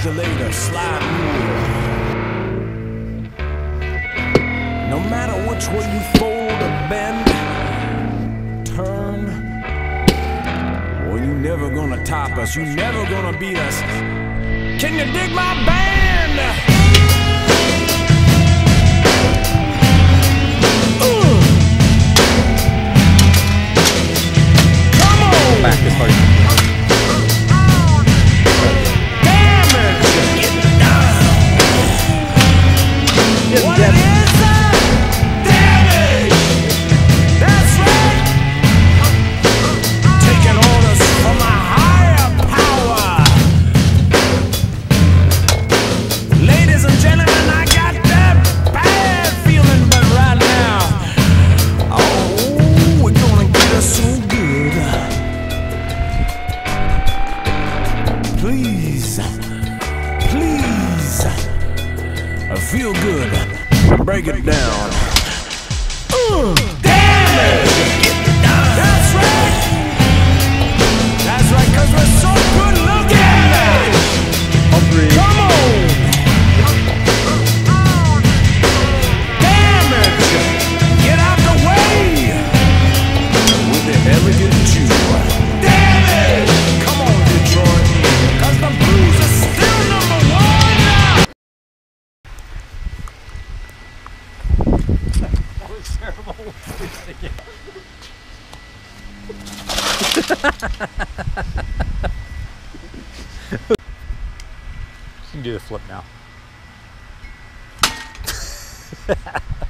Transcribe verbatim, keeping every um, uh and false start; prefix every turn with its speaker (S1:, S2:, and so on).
S1: calculator, slide rule. No matter which way you fold or bend, turn, well, you never gonna top us, you never gonna beat us. Can you dig my band? Uh. Come on!
S2: Back this hard.
S1: What it is, uh, damage! That's right! Taking orders from a higher power. Ladies and gentlemen, I got that bad feeling, but right now, oh, we're gonna get us so good. Please, please, I feel good. Break it down. Uh, damage! That's right! That's right, cause we're so good looking! Come on! Damage! Get out the way! With the elegant Jew. Damage! Come on, Detroit, cause the Blues are still number one!
S2: That was terrible. You can do the flip now.